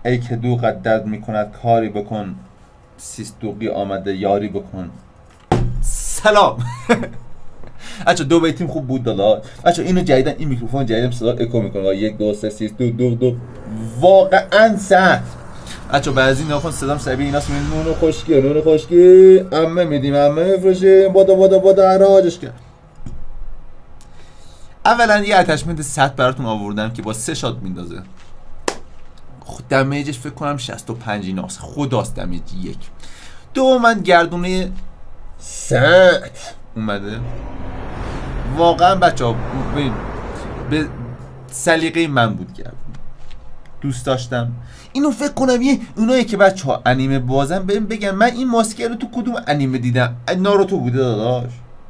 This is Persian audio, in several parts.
ای که دو قدرت میکند کاری بکن، سیستوقی آمده یاری بکن. سلام. بچه دو بیتیم خوب بود دادا. بچه اینو جدیدن این میکروفون جدیدم صدا اکو میکنه. 1 2 3 2 واقعا سخت. بچه بعضی ناخن صدام شبیه ایناست. نون خشکی عمه میدیم عمه میفروشیم بادا حراجش کرد. اولا یه اتچمنت 100 براتون آوردم که با 3 شات میندازه. دمیجش فکر کنم 65 ایناست. خداست دمیج 1. دو من گردونه سخت اومده. واقعا بچه‌ها به سلیقه من بود گردون. دوست داشتم اینو. فکر کنم یه اونایی که بچه‌ها انیمه بازن بگن من این ماسکر رو تو کدوم انیمه دیدم. ناروتو بوده داداش.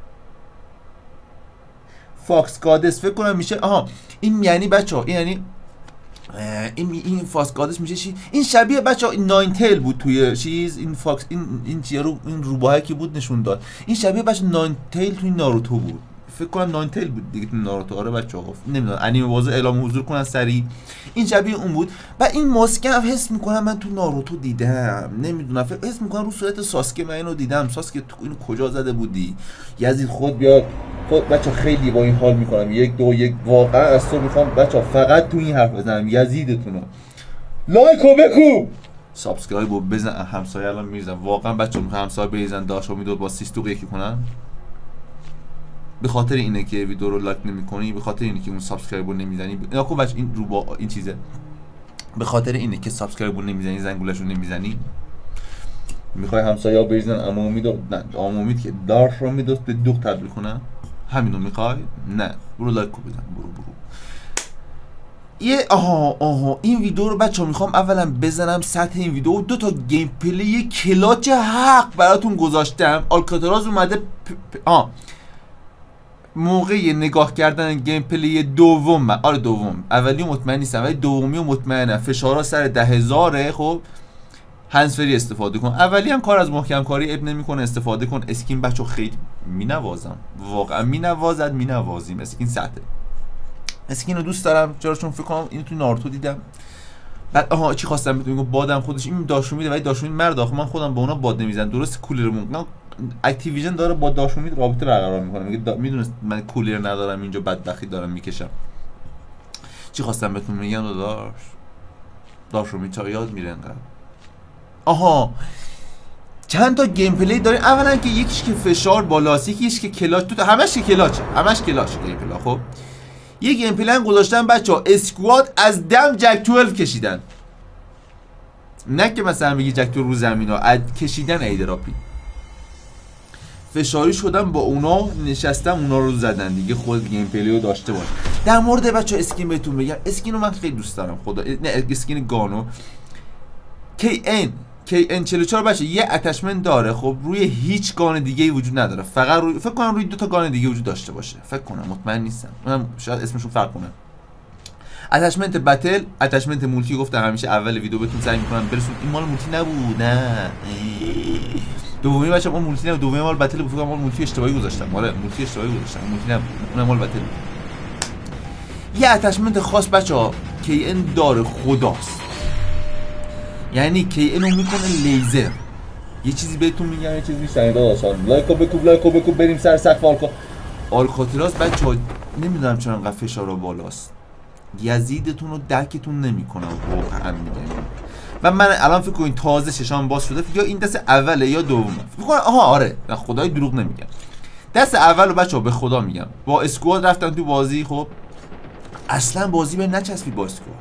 فاکس گادس فکر کنم میشه. این یعنی بچه‌ها این یعنی این فاکس گادس میشه چی؟ این شبیه بچه‌ها این ناین تیل بود توی چیز. این فاکس این روباهی که بود نشون داد. این شبیه بچه ناین تیل توی ناروتو بود. فکر کنم ناین تیل بود دیگه تو ناروتو. آره بچه‌ها نمیدونم انیمه بازه اعلام حضور کنن سریع. این شبیه اون بود. و این ماسک هم حس میکنم من تو ناروتو دیدم. نمیدونم حس میکنم رو صورت ساسکه من اینو دیدم. ساسکه تو اینو کجا زده بودی؟ یزید خود بیاد. خود بچه خیلی با این حال میکنم. 1 2 1 واقعا از تو میخوام بچه فقط تو این حرف بزنم. یزیدتونو لایکو بکو سابسکرایبو بزن. همسایه الان میریزن واقعا بچه همسایه بریزن. داش امیدو با سیستوق یکی کنن. به خاطر اینه که ویدیو رو لایک نمی‌کنی، به خاطر اینه که اون سابسکرایب رو نمیزنی. ناکن بچه این رو با این چیزه. به خاطر اینه که سابسکرایب رو نمیزنی، زنگولش رو نمیزنی. میخوای همسایه‌ها بریزن اما امیدو نه اما امید که داش رو میدوست به دوغ تبدیل کنه. همینو میخوای؟ نه برو لایک رو بزن. برو یه این ویدیو رو بچه‌ها میخوام اولا بزنم سطح این ویدیو. 2 تا گیم پلی کلاچ حق براتون گذاشتم. آلکاتراز اومده موقع نگاه کردن گیم پلی دوم. آره دوم، اولی مطمئن نیستم ولی دومی مطمئنم. فشارها سر 10,000. خب هندزفری استفاده کن. اولی هم کار از محکم کاری اب نمیکنه، استفاده کن. اسکین بچو خیلی مینوازم، واقعا مینوازیم. اسکین سطح اسکین رو دوست دارم. چرا؟ چون فکر کنم اینو تو ناروتو دیدم. بعد چی خواستم بهتون بگم. بادم خودش این داشومیده ولی داشومید مرد. آخه من خودم با اونا باد نمیزنم. درست کولرمون اکتیویژن داره با داشومید رابطه برقرار میکنه. میگه میدونست من کولر ندارم اینجا بدبختی دارم میکشم. چی خواستم بهتون بگم داشومید تا یاد میره انقدر. چند تا گیم پلی داریم. اولا که یکیش که فشار بالاست، یکیش که کلاچ. تو همش کلاچه، گیم پلی. خب یه گیم پلی گذاشتن بچه‌ها اسکواد از دم جک 12 کشیدن. نه که مثلا بگی جک 12 رو زمینا کشیدن ایدراپی. فشاری شدن با اونا نشستم اونا رو زدن دیگه. خود گیم پلی رو داشته باش. در مورد بچه‌ها اسکین بهتون بگم. اسکین رو من خیلی دوست دارم. خدا نه اسکین گانو KN 44 بچه یه اتچمنت داره. خب روی هیچ گان دیگه وجود نداره. فقط روی فکر کنم روی 2 تا گان دیگه وجود داشته باشه. فکر کنم مطمئن نیستم. اونم شاید اسمشون فرق کنه. اتچمنت بتل، اتچمنت مولتی گفتم همیشه اول ویدیو بهتون سعی می‌کنم برسون. این مال مولتی نبود. نه دومی بچه اون مولتی نبود. دومی مال بتل بود. فکر کنم مال مولتی اشتباهی گذاشتم. آره مولتی اشتباهی گذاشتم. مولتی نبود. اون مال بتل. یه اتچمنت خاص بچه‌ها KN داره خداست. یعنی KN رو میکنه لیزر. یه چیزی بهتون میگم، یه چیزی میشنید داداشان. لایکو بکو بریم سر سقف آلکاتراز بچه‌ها. نمیدونم چرا انقدر فشار بالاست. یزیدتون رو دکتون نمیکنم واقعا میگم. و من الان فکر کنین تازه چشام باز شده یا این دست اوله یا دومه. فکر کنم آره خدای دروغ نمیگم. دست اولو بچه‌ها به خدا میگم با اسکواد رفتم تو بازی. خب اصلا بازی به نچسبید با اسکواد.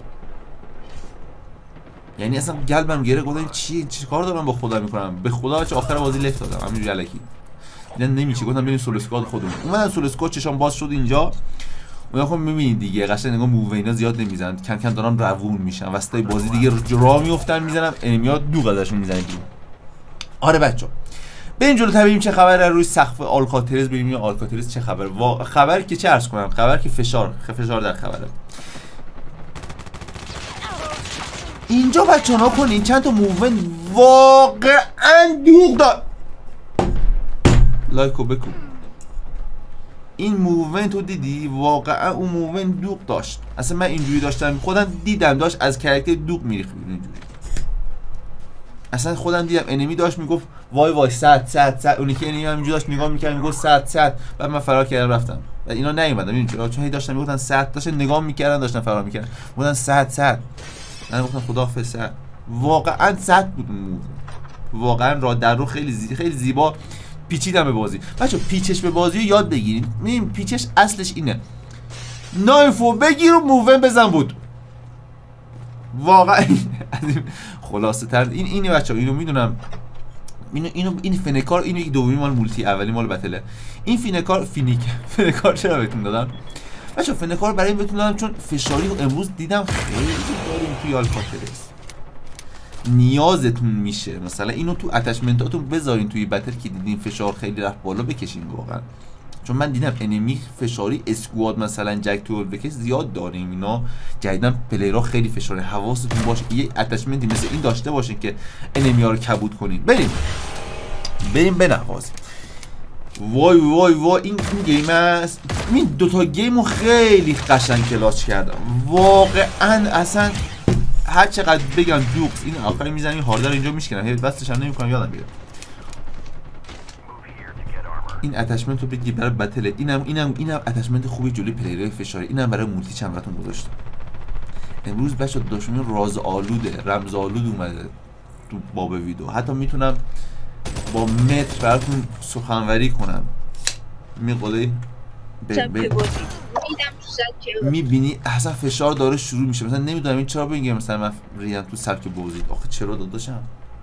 یعنی اصلا قلبم گره. گفتم چی کار دارم با خدا میکنم. به خدا چه آخر بازی لفت دادم همینجوری الکی. دیدن نمیشه. گفتم بریم سولو اسکواد خودمون. اومدن سولو اسکواد چشام باز شد اینجا. اونا خب میبینید دیگه قشنگ نگاه موو اینا زیاد نمیزنن. کم کم دارن روون میشن. وسطای بازی دیگه راه میافتن میزنن. انیمیا دوغ ازشون میزنن. آره بچا بریم جلو ببینیم چه خبره روی سقف آلکاتراز. ببینیم آلکاتراز چه خبر. خبر که چه عرض کنم. خبر که فشار در خبره. اینجا بچه ها کنین چند تا موومنت واقعا دوغ دار. لایکو بکن. این موومنت رو دیدی واقعا اون موومنت دوغ داشت. اصلا من اینجوری داشتم خودم دیدم داشت از کاراکتر دوغ میریخت اینجوری. اصلا خودم دیدم انمی داشت میگفت وای 100 اونی که انمی همینجوری داشت نگاه میکرد میگفت 100 بعد من فرار کردم رفتم و اینا نیومدن. ببین چرا؟ چون هی داشتن میگفتن 100 داشتن نگاه میکردن داشتن فرار میکردن گفتن 100 من گفتم خداحافظ 100 واقعا 100 بود اون واقعا راه در رو خیلی زیبا پیچیدم به بازی. بچا پیچش به بازی رو یاد بگیرید. ببین پیچش اصلش اینه نایفو بگیر و موون بزن بود واقعا خلاصه تر اینه بچا. اینو میدونم این فنکار اینو یک دومی مال مولتی اولی مال بتله. این فنکار چرا بهتون دادم بچا؟ فنکار برای این بهتون دادم چون فشاری رو امروز دیدم خیلی داریم توی آلکاترس نیازتون میشه مثلا اینو تو اتچمنتاتون بذارین توی بتل که دیدین فشار خیلی رفت بالا بکشین واقعا. چون من دیدم انمی فشاری اسکواد مثلا جک تو بکش زیاد داریم اینا جدیدن پلیرها خیلی فشاری حواستون باشه که یه اتچمنتی مثل این داشته باشین که انمی ها رو کبود کنین. بریم بنوازیم. وای این گیم است. این دوتا گیم رو خیلی قشنگ کلاچ کردم واقعا. اصلا هر چقدر بگم دوکس این آخری میزنم این هاردر اینجا میشکنم هی بستش هم نمیکنم یادم بیاد. این اتچمنت رو بگی برای بتل اینم اتچمنت خوبی جلوی پلیرهای فشاری. اینم برای مولتی چند براتون گذاشتم. امروز بچا دشمن راز آلوده رمز آلود اومده تو باب ویدیو. حتی میتونم با متر براتون سخنوری کنم. میقوله میبینی اصلا فشار داره شروع میشه. مثلا نمیدونم این چرا بگم مثلا من ریدم تو سبک بازی. آخه چرا داداشم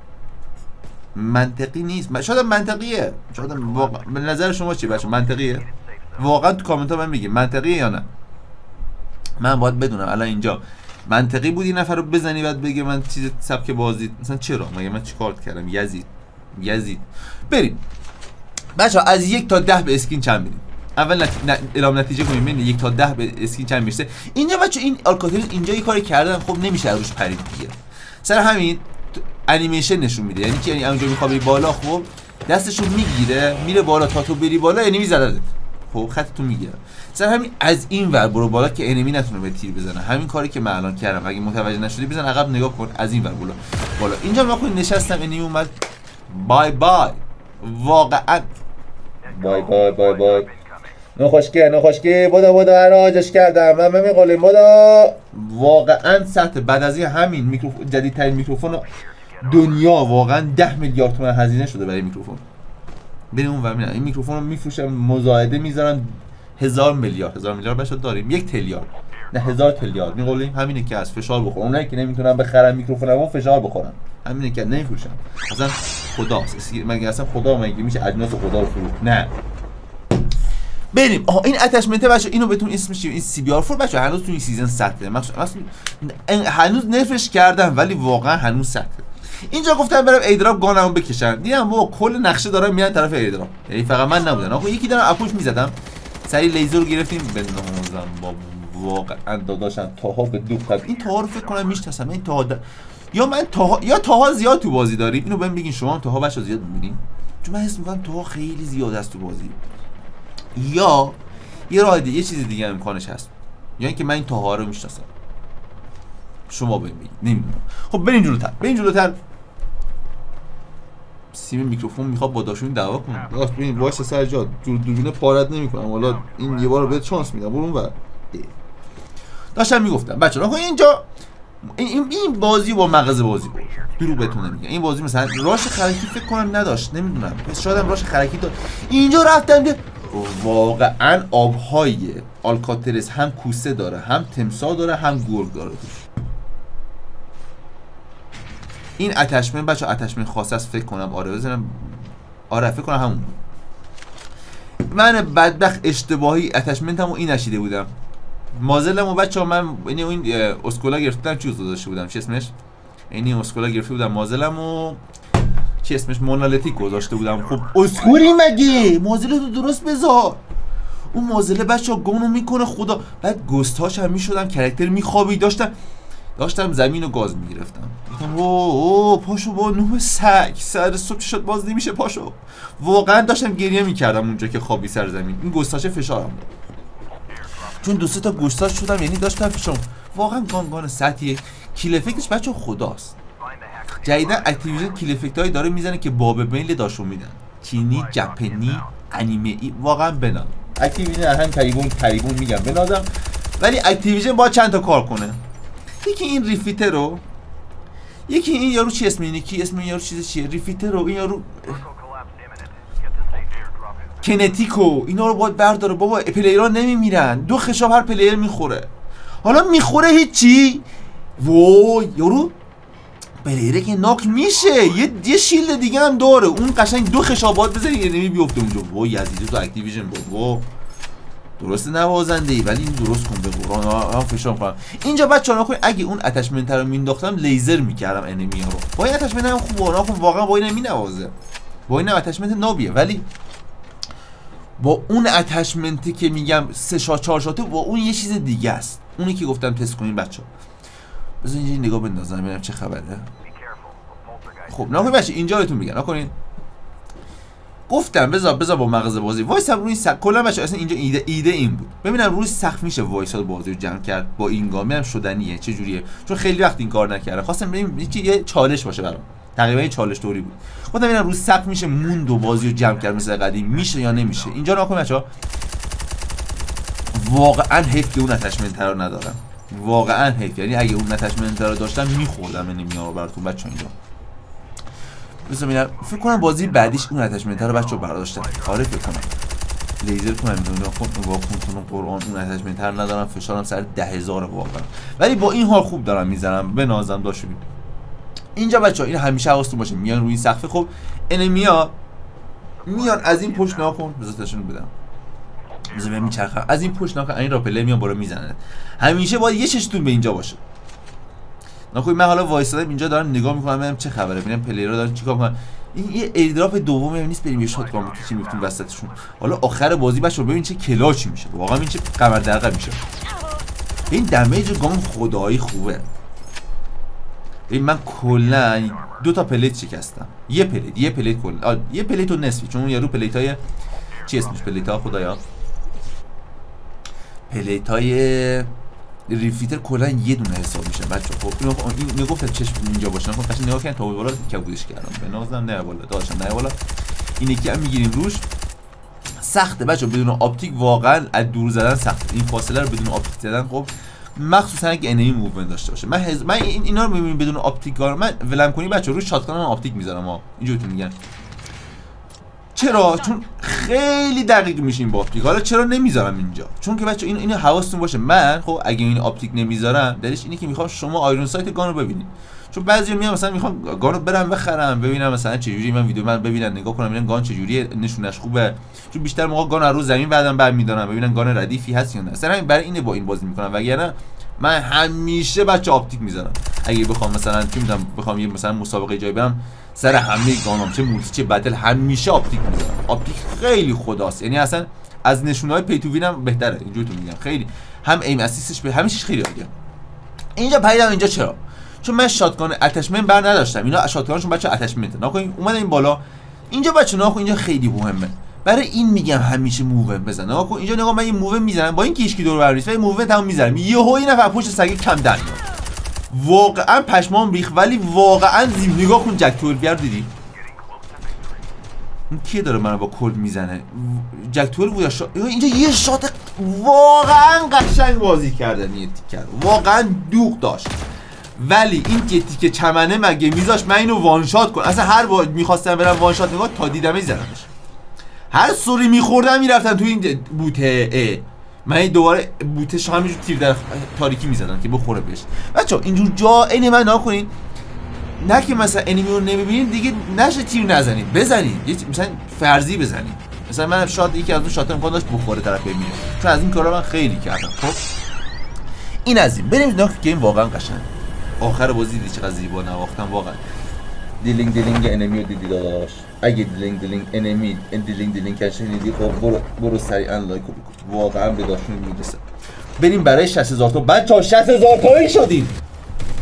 منطقی نیست. شاید منطقیه شاید واقعا به نظر شما چی بچه منطقیه؟ واقعا تو کامنت ها من میگی منطقیه یا نه؟ من باید بدونم الان اینجا منطقی بود این نفر رو بزنی بعد بگه من چیز سبک بازی مثلا چرا؟ مگه من چیکار کردم؟ یزید بریم بچه از 1 تا 10 به اسکین چند میدیم؟ اول اعلام نتیجه کنیم ببینید 1 تا 10 به اسکین چند میشه. اینجا بچه این آلکاتریس اینجا یه کاری کردن خب نمیشه روش پرید دیگه. سر همین انیمیشن نشون میده یعنی که اونجا میخواد بری بالا خب دستشو میگیره میره بالا تا تو بری بالا انمی زدت خب خطتو میگیره. سر همین از این ور برو بالا که انمی نتونه به تیر بزنه. همین کاری که من الان کردم. اگه متوجه نشدی بزن عقب نگاه کن از این ور بالا. اینجا ما کنیم نشستم انمی اومد بای واقعا بای نخوشگه بودا عراجش کردم من میقولیم بودا واقعا سطح بعد از این همین میکروفون جدیدترین میکروفون دنیا واقعا 10 میلیارد تومان هزینه شده برای میکروفون. بریم اون ور این میکروفون رو میفروشن مزایده میذارن 1000 میلیارد بشه داریم 1 تریلیارد نه 1000 تریلیارد میقولیم همینه که از فشار بخورن. اونایی که نمیتونن بخرن میکروفونمو فشار بخورن همینه که نمیفروشن. اصلا خداست مگه اصلا خدا مگه میشه اجناس خدا رو فروخت؟ نه بریم. این اتچمنت بچا اینو بهتون اسمش این سی بی آر 4 بچا هنوز تو این سیزن سطحه هنوز نرفش کردن ولی واقعا هنوز سطحه. اینجا گفتم برم ایدراپ گانمو بکشن دیدم بابا کل نقشه دارن میان طرف ایدراپ یعنی فقط من نبودن آخه یکی دارم اپوش میزدم سری لیزر رو گرفتیم بنازم با واقعا داداشم تاها به دو قد این تاها رو فکر کنم میشناسم. این تاها یا من تاها یا تاها زیاد تو بازی داریم اینو بهم بگین شما تاها بچا زیاد میبینین چون من حس میکنم تاها خیلی زیاد است تو بازی یا یه راه دیگه یه چیز دیگه امکانش هست یا اینکه من این تاها رو میشناسم شما بهم بگید نمیدونم. خب بریم جلوتر سیم میکروفون میخواد با داشون دعوا کنه راست ببین وایس سر جا دوربین پارت نمیکنم حالا این یه بار بهت شانس میدم برو اونور. داشتم میگفتم بچه‌ها اینجا این بازی با مغز بازی بود دروغ بهتون نمیگم. این بازی مثلا راش خرکی فکر کنم نداشت نمیدونم شاید هم راش خرکی داشت. اینجا رفتم که واقعا آبهای آلکاترس هم کوسه داره هم تمساح داره هم گرگ داره توش. این اتچمنت بچه اتچمنت خاص است فکر کنم آره فکر کنم همون بود. من بدبخت اشتباهی اتچمنتمو این نشیده بودم مازلمو بچه من این اسکولا گرفتم چیز گذاشته بودم چی اسمش این اسکولا گرفته بودم مازلمو چی اسمش مونالیتیک گذاشته بودم. خب اسکولی مگه مازل تو درست بذار اون مازله بچه گونو میکنه خدا بعد گستاش هم میشدم کرکتر میخوابی داشتم داشتم زمین رو گاز میگرفتم. گفتم اوه پاشو با نوح سگ، سر صبح شد باز نمیشه پاشو. واقعا داشتم گریه میکردم اونجا که خوابی سر زمین. این گستاچ فشارم بود چون 2-3 تا گستاچ شدم، یعنی داشتم فشارم. واقعا گان سطحیه. کیل افکتش بچه خداست. جدیدن اکتیویژن کیل افکت هایی داره میزنه که باب میل داشو میدن. چینی، ژاپنی، انیمه ای، واقعا بنام. اکتیویژن هم تریبون میگم بنازم، ولی اکتیویژن با چند تا کار کنه. یکی این ریفیتر رو، یکی این یارو چی اسم اینه، کی اسم این یارو چیه، ریفیتر رو، این یارو کنتیکو، اینا رو باید برداره. بابا پلیرها نمیمیرن، 2 خشاب هر پلیر میخوره. حالا میخوره هیچی، وای یارو پلیره که ناک میشه، یه شیلد دیگه هم داره، اون قشنگ 2 خشابات بزنی یه نمی بیفته اونجا. وای یزیدی تو اکتیویژن بود. درست نوازنده ای ولی این درست کن به قرآن. هم فشار کنم اینجا بچه‌ها. نکن اگه اون اتچمنت رو مینداختم لیزر میکردم انمی ها رو. با این اتچمنت هم خوبه، نکن واقعا با این نمینوازه، با این اتچمنت نابیه، ولی با اون اتچمنتی که میگم 3 شات 4 شاته، با اون یه چیز دیگه است. اونی که گفتم تست کنین بچه‌ها. بذار اینجا نگاه بندازم ببینم چه خبره. خب نکن بچه اینجا بهتون میگم نکنین. گفتم بذار با مغز بازی وایسم روی سقف. کلا بچه اصلا اینجا ایده این بود ببینم روی سقف میشه وایساد بازی رو جمع کرد با این گام. ببینم شدنیه چه جوریه، چون خیلی وقت این کار نکردم. خواستم ببینم یه چالش باشه برام، تقریبا یه چالش طوری بود. گفتم ببینم روی سقف میشه موند و بازی رو جمع کرد مثل قدیم، میشه یا نمیشه. اینجا نکن بچه‌ها. واقعا حیف که اون اتچمنت رو ندارم، واقعا حیف. یعنی اگه اون اتچمنت رو داشتم میخوردم نمیارم براتون بچه‌ها. اینجا بذار ببینم، فکر کنم بازی بعدیش اون اتچمنت رو بچه‌ها برداشتن. آره فکر کنم لیزر کنم میدونم. خب واکنتون قرآن اون اتچمنت رو ندارم، فشارم سر 10,000 واقعا، ولی با این حال خوب دارم میزنم. بنازم داشت ببین اینجا بچه‌ها. این همیشه حواستون باشه میان روی این سقف. خب انمی‌ها میان از این پشت ناکن، بذار تاشون بدم، بذار ببین میچرخه از این پشت ناکن، این راپله میان بالا میزنن. همیشه باید یه چشتون به اینجا باشه. نخوی من حالا وایسادم اینجا دارم نگاه میکنم ببینم چه خبره، ببینم پلیرها دارن چیکار میکنن. این یه ایردراپ دومه نیست بریم یه شات کنیم که چی میفتیم وسطشون. حالا آخر بازی بچه‌ها ببین چه کلاچی میشه، واقعا این چه قمر درقه میشه. این دمیج گام خدایی خوبه. ببین من کلا 2 تا پلیت شکستم. یه پلیت کلا یه پلیت و نصفی، چون اون یارو پلیتای چی اسمش، پلیت‌ها خدایا، پلیتای ریفیتر کلا یه دونه حساب میشه بچه. خب این میگفتم چشم اینجا باشه. خب قشنگ نگاه کردن تا بالا کبودش کردم به نازم نه بالا داشتم نه بالا. این یکی هم میگیریم روش سخته بچه، بدون آپتیک واقعا از دور زدن سخته. این فاصله رو بدون آپتیک زدن، خب مخصوصا اگه انمی موومنت داشته باشه. من اینا رو میبینم بدون آپتیک من ولم کنی بچه روی شاتگان من آپتیک میذارم. اینجوری میگن چرا؟ چون خیلی دقیق میشین با آپتیک. حالا چرا نمیذارم اینجا؟ چون که بچه اینو حواستون باشه. من خب اگه این آپتیک نمیذارم دلیلش اینه که میخوام شما آیرون سایت گان رو ببینید. چون بعضیا میان مثلا میخوام گان رو برم بخرم ببینم مثلا چه جوری، من ویدیو من ببینن نگاه کنم ببینن گان چه جوریه، نشونش خوبه. چون بیشتر موقع گان رو زمین بعدم برمی‌دارن ببینن گان ردیفی هست یا نه. مثلا برای اینه با این بازی میکنم، وگرنه من همیشه بچه آپتیک میذارم. اگه بخوام مثلا چی میدونم بخوام یه مثلا مسابقه جای برم سر همه گانام چه مولتی چه بتل همیشه آپتیک میذارم. آپتیک خیلی خداست، یعنی اصلا از نشونه‌های پی تو وینم بهتره. اینجوری تو میگم خیلی هم ایم اسیستش به همیشه خیلی عالیه. اینجا پیدام اینجا چرا؟ چون من شاتگان اتچمنت بر نداشتم. اینا شاتگانشون بچه اتچمنت ناکن اومدن این بالا. اینجا بچه ناکن اینجا خیلی مهمه، برای این میگم همیشه موو بزن. ناکن اینجا نگاه من یه موو میزنم با این که هیچکی دور بر نیست، ولی موو تمام میزنم یهو این نفر پشت سگ کم در میاد. واقعا پشمام ریخت، ولی واقعا زیب. نگاه کن جک تولویر دیدی اون کی داره منو با کل میزنه؟ جک تولویر اینجا یه شات واقعا قشنگ بازی کردن، یه تیکر واقعا دوغ داشت. ولی این تیکه چمنه مگه میذاش من اینو وان شات کنم؟ اصلا هر بار میخواستم برم وان شات نگاه تا دیدمش زدمش. هر سوری میخوردم میرفتن تو این بوته من دوباره بوتش همینجور تیر در تاریکی میزدن که بخوره بهش. بچه‌ها اینجور جا این من نکنین، نه که مثلا انیمی رو نمیبینید دیگه نشه تیر نزنید، بزنید مثلا فرضی بزنید. مثلا من شات یکی از اون شات امکان داشت بخوره طرف بمیره، چون از این کارا من خیلی کردم. خب این از این بریم نه که این واقعا قشنگ. آخر بازی دیدی چقدر زیبا نواختم واقعا. دیلینگ انمی رو دیدی داداش؟ اگه دیلینگ انمی دیلینگ کشن دیدی خب برو سریعا لایک کن، واقعا به داشتون میرسه. بریم برای 60,000 تا بچه‌ها 60,000 تایی شدیم.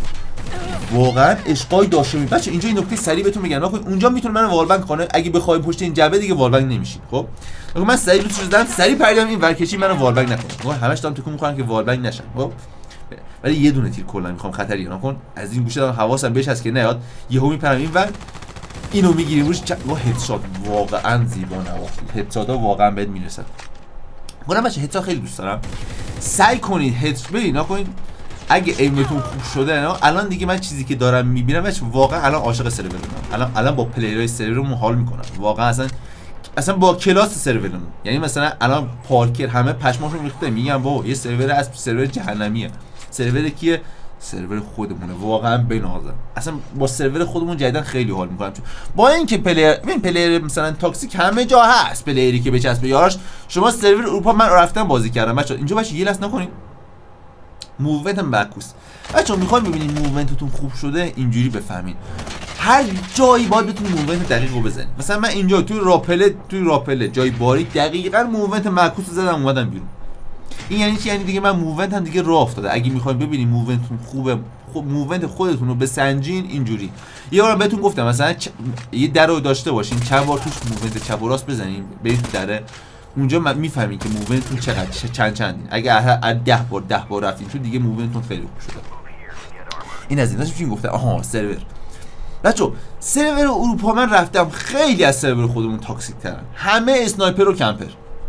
واقعا اشقای داشته بچه. اینجا این نکته سریع بهتون بگم، اونجا میتونه منو والبنک کنه، اگه بخوایم پشت این جبهه دیگه والبنک نمیشین. خب من سریع رو شدم، سریع پریدم این ورکشی منو والبنک نکنه. همش دارم تکون میخورم که والبنک نشم. خب ولی یه دونه تیر کلا میخوام خطری نکن، از این گوشه دارم حواسم بهش هست که نیاد یهو میپرم این ور، اینو میگیریم روش هدشات. واقعا زیبا نواخت، هدشات‌ها واقعا بهت میرسن. منم بچه هدشات خیلی دوست دارم. سعی کنید هدشات ببینید نکنید، اگه ایمتون خوب شده الان دیگه من چیزی که دارم میبینم بچه واقعا الان عاشق سرورم. الان با پلیرهای سرورمون حال میکنم واقعا، اصلا با کلاس سرورمون. یعنی مثلا الان پارکر همه پشماشون ریخته، میگم بابا یه سرور از سرور جهنمیه. سرور کیه؟ سرور خودمونه. واقعا بنازم، اصلا با سرور خودمون جدیدن خیلی حال میکنم. چون با اینکه پلیر مثلا تاکسیک همه جا هست، پلیری که بچسبه یاراش. شما سرور اروپا من رفتم بازی کردم بچا، اینجا بچا یه لحظه نکنین موومنت معکوس. بچا میخوایم ببینید موومنتتون خوب شده اینجوری بفهمین. هر جایی باید بتونید موومنت دقیق رو بزنید. مثلا من اینجا توی راپله جای باریک دقیقاً موومنت معکوس رو زدم اومدم بیرون. این یعنی چی؟ یعنی دیگه من موومنت هم دیگه راه افتاده. اگه میخواین ببینید موومنتتون خوبه، موومنت خودتون رو بسنجین اینجوری. یه بار بهتون گفتم مثلا یه در رو داشته باشین، چند بار توش موومنت چپ و راست بزنین برید تو دره، اونجا میفهمین که موومنتتون چقدر چندین. اگه 10 بار رفتین تو دیگه موومنتتون خیلی خوب شده. این از ایناش چی گفته؟ آها سرور. بچو سرور اروپا من رفتم خیلی از سرور خودمون تاکسیک ترن. همه اسنایپر و کمپر.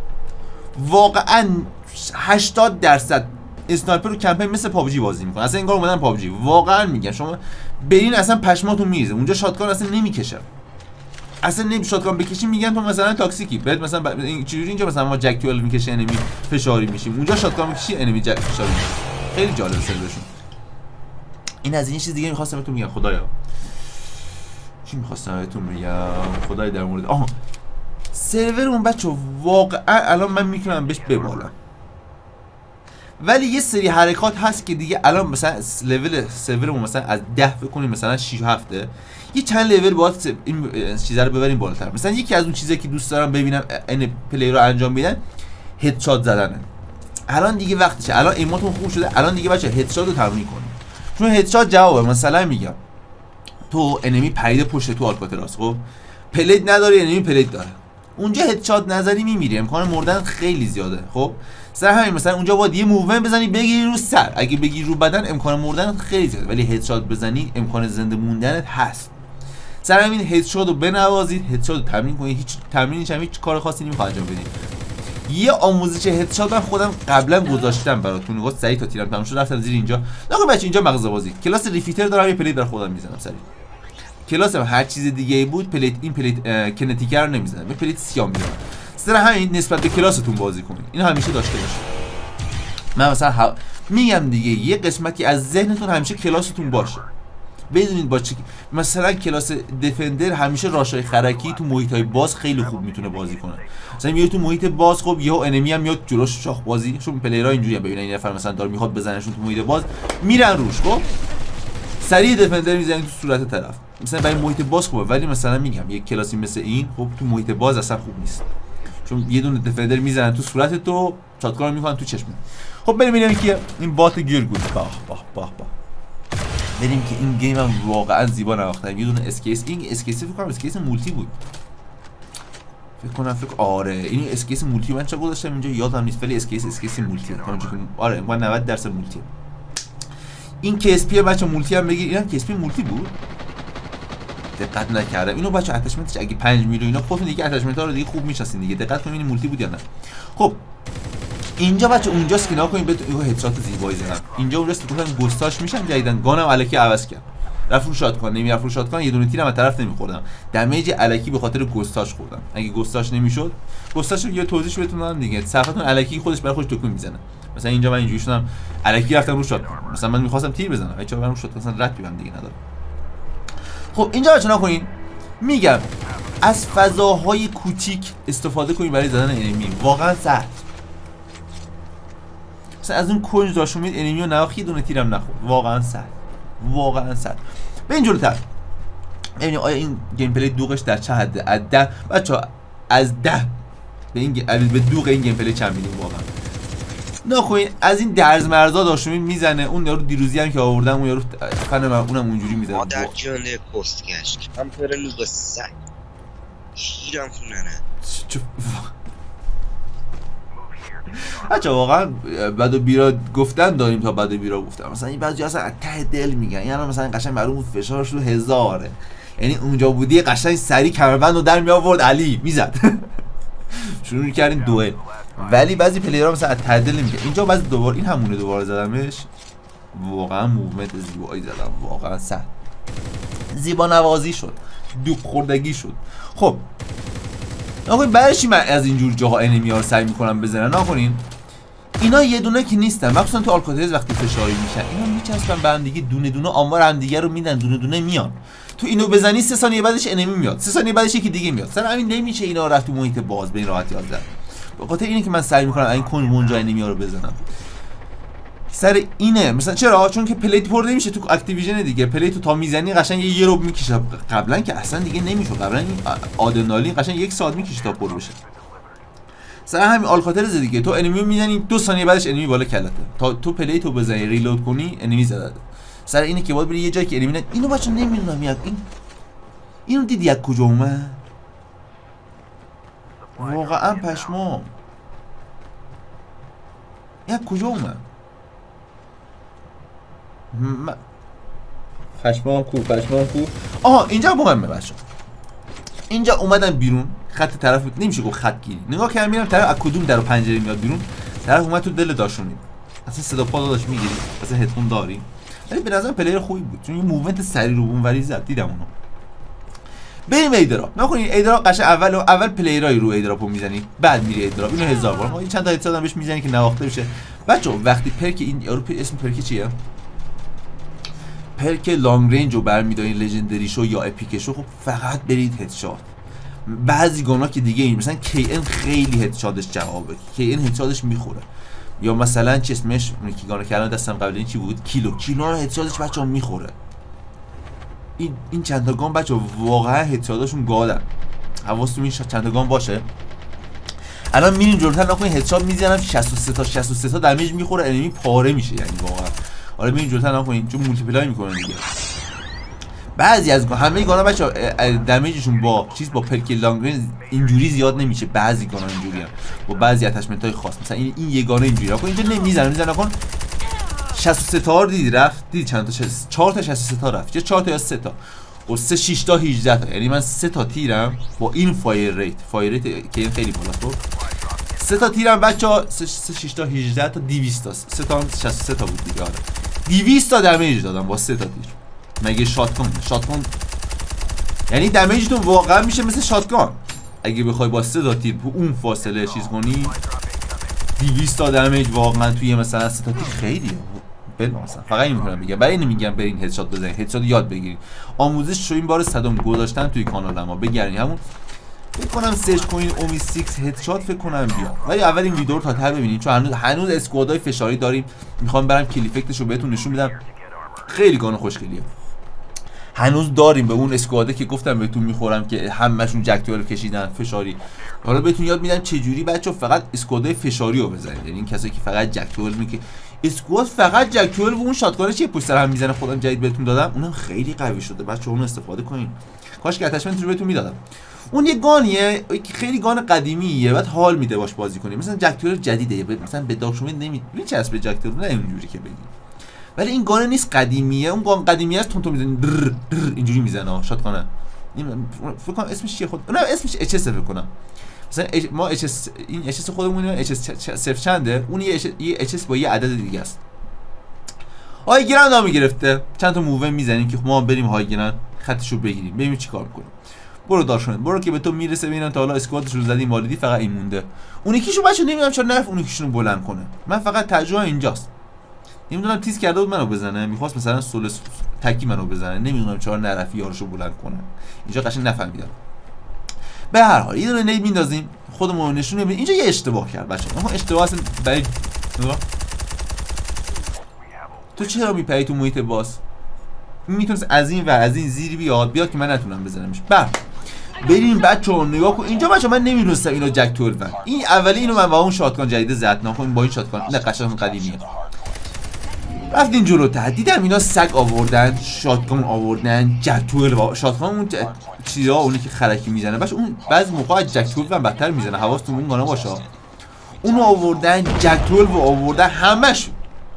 واقعا 80% اسنایپر و کمپر مثل پابجی بازی میکنن. اصلا انگار اومدن پابجی. واقعا میگم شما برین اصلا پشماتون میریزه. اونجا شاتگان اصلا نمیکشن. اصلا شاتگان بکشین میگن تو مثلا تاکسیکی. بعد مثلا چجوری اینجا مثلا ما جک 12 میکشه انمی فشاری میشیم، اونجا شاتگان میکشی انمی جک فشاری میشه. خیلی جالب سرورشون. این از این چیز دیگه می‌خواستم بهتون بگم. خدایا چی می‌خواستم بهتون بگم؟ خدای در مورد سرور اون بچه واقعا الان من میتونم بهش ببالم، ولی یه سری حرکات هست که دیگه الان مثلا لول سرورمون مثلا از 10 بکنیم مثلا 6 و 7، یه چند لول باید این چیزا رو ببریم بالاتر. مثلا یکی از اون چیزایی که دوست دارم ببینم این پلیر رو انجام میدن هدشات زدنه. الان دیگه وقتشه، الان ایماتون خوب شده، الان دیگه بچه هدشات رو تمرین کنیم. چون هدشات جوابه. مثلا میگم تو انمی پرید پشت تو آلکاتراس، خب پلید نداره، انمی پلید داره، اونجا هدشات نظری میمیری، امکان مردن خیلی زیاده. خب سر همین مثلا اونجا باید یه موومنت بزنی بگیری رو سر، اگه بگیری رو بدن امکان مردن خیلی زیاده، ولی هدشات بزنی امکان زنده موندنت هست. سر همین هدشات رو بنوازید، هدشات رو تمرین کنید. هیچ تمرینش هم هیچ کار خاصی نمیخواد انجام بدید. یه آموزش هدشات من خودم قبلا گذاشتم براتون. گفت سریع تا تیرم تموم شد رفتم زیر اینجا. نگو بچه اینجا مغازه بازی کلاس ریفیتر دارم، یه پلیت بر خودم میزنم سریع. کلاس هر چیز دیگه ای بود پلیت این پلیت کنتیکر رو نمیزنم، به پلیت سیام میزنم. سر همین نسبت به کلاستون بازی کنید. این همیشه داشته باشه. من مثلا میگم دیگه یه قسمتی از ذهنتون همیشه کلاستون باشه. بدونید با چی مثلا کلاس دفندر همیشه راشای خرکی تو محیطای باز خیلی خوب میتونه بازی کنه. مثلا میاد تو محیط باز، خب یهو انمی هم میاد جلوش شاخ بازی. چون پلیرها اینجوریه، ببینن این نفر مثلا داره میخواد بزنشون تو محیط باز میرن روش، خب سریع دفندر میزنن تو صورت طرف. مثلا برای محیط باز خوبه، ولی مثلا میگم یک کلاسی مثل این خب تو محیط باز اصلا خوب نیست، چون یه دونه دفندر میزنن تو صورت تو، شاتگان میکنن تو چشمت. خب بریم ببینیم که این بات گیرگود باه بریم که این گیم هم واقعا زیبا نواختن. یه دونه اسکیس، این اسکیس فکر کنم اسکیس مولتی بود، آره این اسکیس مولتی من چه گذاشتم اینجا یادم نیست، ولی اسکیس مولتی آره من 90% مولتی. این کی اس پی بچا مولتی هم بگیر، اینم کی اس پی مولتی بود، دقت نکردم. اینو بچا اتچمنتش اگه 5 میلیون اینا خودتون دیگه اتچمنت‌ها رو دیگه خوب میشناسین دیگه، دقت کنین مولتی بود یا نه. خب اینجا بچا اونجاست که نگاه کنین بهتون هدشات زیبایی زدم. اینجا اونجاست که گفتن گستاش میشن جدیدن، گانم الکی عوض کرد، رفت رو شاتگان نمیرفت رو شاتگان، یه دونه تیرم از طرف نمیخوردم، دمیج الکی به خاطر گستاش خوردم. اگه گستاش نمیشد، گستاش رو یه توضیحش بهتون دادم دیگه، صفحتون الکی خودش برای خودش تکون میزنه. مثلا اینجا من اینجوری شدم الکی رفتم رو شاتگان، مثلا من میخواستم تیر بزنم ولی چرا برام شاتگان مثلا رد بیام دیگه نداره. خب اینجا بچا نکنین، میگم از فضاهای کوچیک استفاده کنین برای زدن انمی، واقعا سخت. مثلا از اون کنج داشت امید انمی رو نواخت، یه دونه تیرم نخورد، واقعا سخت، واقعا سخت. به این جلوتر ببینیم آیا این گیم پلی دوغش در چه حده. از 10 بچا از 10 به این به دوغ این گیم پلی چند میدیم واقعا. نکنین از این درز مرزا داشتومید میزنه. اون یارو دیروزی هم که آوردم اون یارو اونم اونجوری میزنه. مادر جانه پست گشت هم پر لوگ سگ شیرم خوننه. بچه واقعا بد و بیرا گفتن داریم تا بد و بیرا گفتن. مثلا این بعضی اصلا از ته دل میگن، یعنی مثلا قشنگ معلومه فشارش رو 1000، یعنی اونجا بودی قشنگ سری کمربند رو در می آورد علی میزد شروع می‌کردین دوئل. ولی بعضی پلیرها مثلا از ته دل نمیگن. اینجا بعضی دوباره این همونه دوباره زدمش، واقعا موومنت زیبایی زدم، واقعا سخت زیبا نوازی شد، دوب خوردگی شد. خب آقا برای چی من از اینجور جاها انمی ها رو سعی میکنم بزنن؟ نکنین اینا یه دونه که نیستن، مخصوصا تو آلکاترز وقتی فشاری میشن اینا میچسبن به هم دیگه، دونه دونه آمار هم دیگه رو میدن، دونه دونه میان. تو اینو بزنی 3 ثانیه بعدش انمی میاد، 3 ثانیه بعدش یکی دیگه میاد. سر همین نمیشه اینا رفت تو محیط باز به این راحتی ها زد. به خاطر اینه که من سعی میکنم این کنجا انمی ها رو بزنم. سر اینه مثلا چرا؟ چون که پلیت پر نمیشه تو اکتیویژن دیگه. پلیت تا میزنی قشنگ یه رو میکشه. قبلا که اصلا دیگه نمیشه. قبلا این آدرنالین قشنگ 1 ساعت میکشه تا پر بشه. سر همین آلکاترز دیگه تو انمی میزنی 2 ثانیه بعدش انمی بالا کلته. تا تو پلیت رو بزنی ریلود کنی انمی زده. سر اینه که باید بری یه جایی که انمی اینو بچا نمیدونم یک اینو دیدی از کجا اومد؟ واقعا پشمام. یک کجا اومد؟ پشمام کو. آها اینجا مهمه بچه. اینجا اومدن بیرون، خط طرف نمیشه گفت خط گیری. نگاه کردم میرم طرف از کدوم در و پنجره میاد بیرون. طرف اومد تو دل داشونید. اصلا صدا پا داشت میگیری. اصلا هدفون داریم. ولی به نظرم پلیر خوبی بود. چون یه موومنت سری رو اونوری زد. دیدم اونو. بریم ایدراپ. نکنین ایدراپ قشنگ اول پلیرای رو ایدراپو میزنی، بعد میری ایدراپ. اینو 1000 بار. ما چند تا هدشات هم بهش میزنی که نواخته بشه. بچه‌ها وقتی پرک این یارو اسم پرک چیه؟ پرک لانگ رنج رو برمی‌دارین لژندری شو یا اپیک شو، خب فقط برید هدشات. بعضی گانا که دیگه این مثلا KN خیلی هدشاتش جوابه. KN هدشاتش میخوره. یا مثلا چه اسمش کی گانا کردن دستم قبل این چی بود؟ کیلو رو هدشاتش بچه‌ها میخوره. این چند تا گام بچه‌ها واقعا هدشاتشون گادن. حواستون این چند تا گام باشه. الان میریم جلوتر نکنین هدشات میزنم 63 تا دمیج میخوره، انمی پاره میشه یعنی واقعا. حالا میریم جلوتر نکنین چون مولتی پلای میکنن دیگه. بعضی از همه گانا بچه‌ها دمیجشون با با پرک لانگ رنج اینجوری زیاد نمیشه. بعضی گانا اینجوریه با بعضی اتچمنت‌های خاص. مثلا این یگانه اینجوریه. آقا اینجا نمیزنه کن 63 تا رو دیدی رفت، دیدی چند تا 4 تا 63 تا رفت، چه 4 تا یا 3 تا و 3 6 تا 18 تا، یعنی من 3 تا تیرم با این فایر ریت که این خیلی بالاست. خب 3 تا تیرم بچه‌ها 3 6 تا 18 تا 200 تا 3 تا 63 تا بود دیگه. آره 200 تا دمیج دادم با 3 تا تیر. مگه شاتگان یعنی دمیجتون واقعا میشه مثل شاتگان اگه بخوای با 3 تا تیر اون فاصله چیز کنی. 200 تا دمیج واقعا توی مثلا 3 تا تیر خیلیه. مثلا فقط این میتونم بگم، برای این میگم برین هدشات بزنید، هدشات یاد بگیرید. آموزش رو این بار صدام گذاشتن توی کانال ما، بگردین همون فکر کنم سرچ کنین اومی 6 هدشات فکر کنم بیاد. ولی اول این ویدیو رو تا ته ببینید چون هنوز اسکوادای فشاری داریم. میخوام برم کل افکتش رو بهتون نشون بدم. خیلی گان خوشگلیه. هنوز داریم به اون اسکواده که گفتم بهتون میخورم که همشون جک توئل کشیدن فشاری. حالا بهتون یاد میدم چه جوری بچه‌ها فقط اسکوادای فشاری رو بزنید. یعنی این کسایی که فقط جک توئل میگه اسکواد فقط جک توئل و اون شاتگانه چیه پشت سر هم میزنه، خودم جدید بهتون دادم، اونم خیلی قوی شده بچه‌ها، اون استفاده کنین. کاش که اتچمنت رو بهتون میدادم. اون یه گانیه که خیلی گان قدیمیه، بعد حال میده باش بازی کنیم. مثلا جک توئل جدیده، مثلا به داکشومه نمیچسبه به جک توئل، نه اینجوری که بگیم. ولی این گانه نیست قدیمیه. اون گان قدیمیه است تون میزنی اینجوری میزنه شاتگانه. فکر کنم اسمش چیه خود؟ نه اسمش اچ اس فکر کنم. مثلا ما اچ اس این اچ اس خودمون اچ اس صفر چنده؟ اون یه اچ اس با یه عدد دیگه است. های گیرن نام گرفته. چند تا موو میزنیم که ما بریم های گیرن خطشو بگیریم. ببینیم چیکار میکنیم. برو داشون برو که به تو میرسه. ببینم تا حالا اسکوادش رو زدیم والیدی فقط این مونده. اون یکیشو بچا نمیدونم چرا نرفت اون یکیشونو بلند کنه. من فقط تجربه اینجاست. نمیدونم تیز کرده بود منو بزنه، میخواست مثلا سولس تکی منو بزنه، نمیدونم چرا نرفت یارشو بلند کنه. اینجا قشنگ نفهمیدم. به هر حال یه دونه نید میندازیم خودمون نشون بدیم. اینجا یه اشتباه کرد بچه‌ها. اما اشتباه اصلا برای تو چرا میپری تو محیط باز؟ میتونست از این و از این زیر بیاد که من نتونم بزنمش. بریم بچه‌ها نگاه کن اینجا بچه‌ها من نمی‌دونستم اینا جک 12 این اولی اینو من با اون شاتگان جدید زد ناخن با این شاتگان نه قشنگ قدیمیه رفتین جلوتر دیدم اینا سگ آوردن شاتگان آوردن جک 12 شاتگان اون چیزا اونی که خرکی میزنه باشه اون بعضی موقع از جک 12 هم بدتر میزنه حواستون اون گانا باشه اونو آوردن جک 12 آوردن همش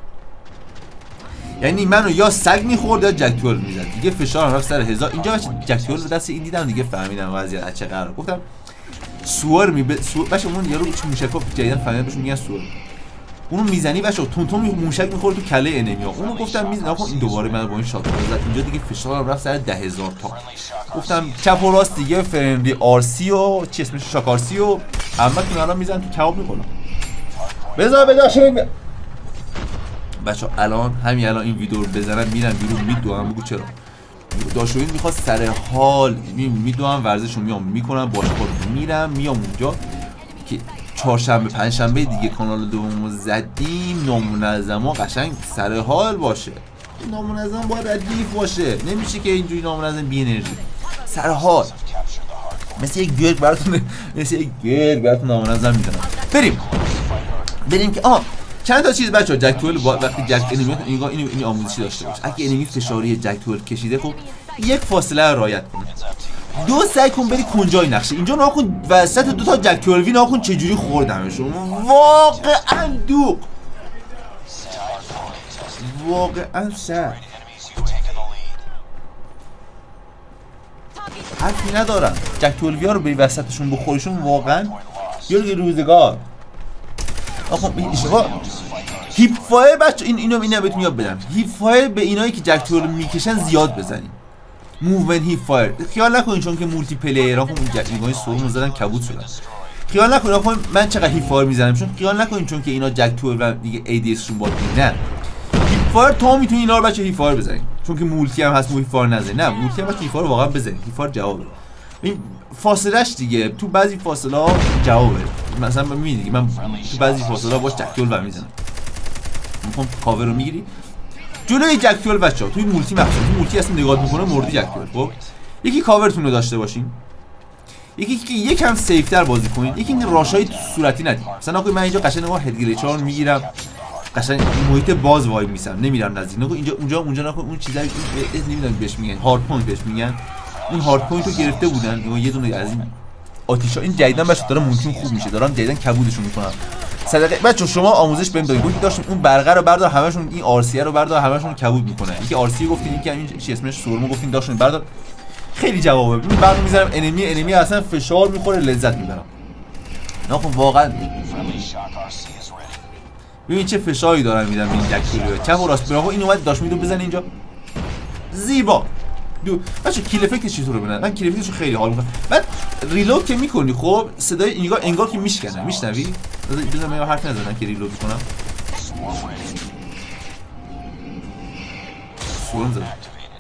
یعنی منو یا سگ میخورد یا جک 12 میزد دیگه فشار رفت سر 1000 اینجا جک 12 دست این دیدم دیگه فهمیدم وضعیت از چه قراره گفتم سوار باشه اون یارو موشکا جدیدن فهمیدم بهشون میگن سوار اونو میزنی باشه تون تون موشک میخوره تو کله انمیا اونو گفتم میزنم این دوباره من با این شات زد اینجا دیگه فشارم رفت سر 10000 تا گفتم چپ و راست دیگه فرندلی آرسی و چی اسمش شاکارسی و همتون الان میزنن تو کباب میکنم بذار بداشم بچه‌ها الان همین الان این ویدیو رو بزنم میرم بیرون میدوام بگو چرا داشوین میخواد سر حال میدوام ورزشو میکنم باشه میرم میام اونجا که چهارشنبه پنجشنبه دیگه کانال دومو زدیم نامنظما قشنگ سر حال باشه نامنظم باید ردیف باشه نمیشه که اینجوری نامنظم بی انرژی سر حال مثل یک گرگ براتون نامنظم میدونم بریم که چند تا چیز بچه‌ها جک 12 وقتی جک انمی اینو آموزشی داشته باشه اگه انمی فشاری جک 12 کشیده خب یک فاصله رو رعایت کن دو سعی کن بری کنجای نقشه اینجا ناکن وسط دو تا جک 12 ناکن چجوری خوردمشون واقعا دوغ واقعا سر حرفی ندارم جک 12 ها رو بری وسطشون بخوریشون واقعا یه روزگار هیپ فایر بچه اینو بهتون یاد بدم هیپ فایر به اینایی که جک 12 میکشن زیاد بزنین موومنت هیپ فایر خیال نکنین چون که مولتی پلیرها اون جک سرمو زدن کبود شدن خیال نکنین آقا من چقدر هیپ فایر میزنم چون خیال نکنین چون که اینا جک 12 دیگه ADS شون باید نه هیپ فایر تا میتونین اینا رو بچه هیپ فایر بزنین چون که مولتی هم هست هیپ فایر نزنین نه مولتی هم بچه هیپ فایر واقعا بزنین هیپ فایر جوابه این فاصلهش دیگه تو بعضی فاصله ها جوابه مثلا میبینی من تو بعضی فاصله ها باش جک 12 میزنم میخوام کاور رو میگیری جلوی جک 12 بچه‌ها توی مولتی مخصوصا تو مولتی اصلا نگاه میکنه مردی جک 12 خب یکی کاورتون رو داشته باشین یکی که یکم سیفتر بازی کنید یکی این راشای صورتی ندید مثلا آقا من اینجا قشنگ نگاه هدگلیچار میگیرم قشنگ محیط باز وای میسم نمیرم نزدیک نگاه اونجا نکن اون چیزایی نمیدونم بهش میگن هارد پوینت بهش میگن اون هارد پوینت رو گرفته بودن یه دونه از این آتیشا این جدیدن بچه‌ها داره مونتون خوب میشه دارم جدیدن کبودشون میکنم صدقه بچه‌ها شما آموزش بهم دادید گفتید داشتم اون برقه رو بردار همشون این آرسی رو بردار همشون کبود میکنه یکی آرسی گفتین یکی این چی اسمش سورمو گفتین داشتن بردار خیلی جوابه ببین بعد میذارم انمی اصلا فشار میخوره لذت میبرم ناخن واقعا ببین چه فشاری دارم میدم این جک 12 چپ و راست برو این اومد داش میدو بزن اینجا زیبا بچه کیل افکتش چطوره ببینن من کیل افکتشو خیلی حال میکنم بعد ریلود که میکنی خب صدای انگار که میشکنه میشنوی بذار من حرف نزنم که ریلود میکنم سورم زدم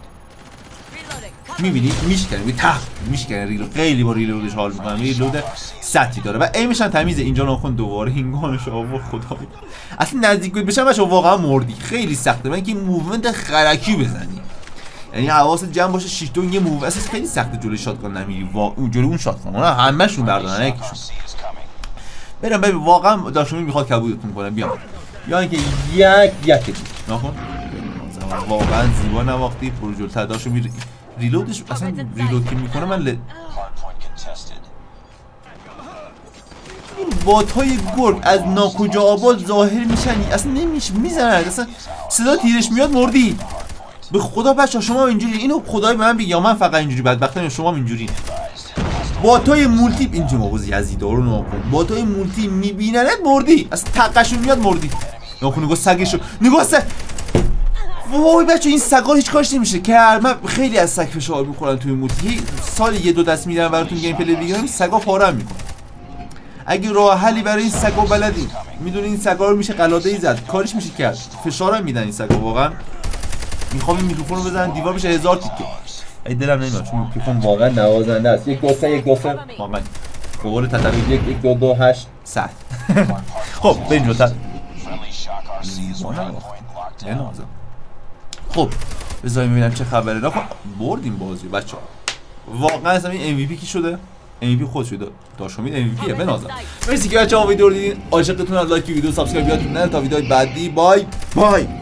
میبینی میشکنه ریلود خیلی با ریلودش حال میکنم ریلود سطحی داره و ایمش هم تمیزه اینجا ناخن دوباره هنگامش آوا خدای اصلا نزدیک بشم بچه واقعا مردی خیلی سخته من که موومنت خرکی بزنی یعنی حواست جمع باشه 6 تا یه موو اساس خیلی سخته جلوی شاتگان نمیری اون جلوی اون شاتگان اونا همه‌شون بردارن یکیشون برم ببین واقعا داشتم میخواد کبودتون کنه بیام یا اینکه یک ناخن واقعا زیبا نواختی برو جلوتر داشتم ریلودش اصلا ریلود که میکنه من این بات‌های گرگ از ناکجا آباد ظاهر میشن اصلا نمیشه میزنن اصلا صدا تیرش میاد مردی به خدا بچه شما اینجوری اینو خدای به من بگی یا من فقط اینجوری بدبختم شما اینجوری باتای مولتی اینجا موضوع یزیدارو ناکن باتای مولتی میبیننت مردی اصلا تقشون میاد مردی ناکن نگاه سگشو نگاه سگ وای بچه این سگا هیچ کارش نمیشه که من خیلی از سگ فشار میخورن توی مولتی سال یه دو دست میدم براتون گیم پلی بگیرم سگا پارم میکنن اگه راه حلی برای این سگا بلدین میدونین این سگا رو میشه قلاده زد کارش میشه کرد فشارم میدن این سگا واقعا میخوام این میکروفون رو بزنن دیوار بشه 1000 تیکه ای دلم نمیاد چون میکروفون واقعا نوازنده است 1 2 3 واقعا به قول تتبیل 1 2 2 8 100 خب بریم جلوتر خب بذاریم ببینم چه خبره بردیم بازی بچه‌ها واقعا اصلا این MVP کی شده؟ MVP خود شده. داش امید MVP بنازم. مرسی که بچه‌ها ویدیو رو دیدین. عاشقتون از لایک ویدیو سابسکرایب یادتون نره تا ویدیوهای بعدی. بای بای.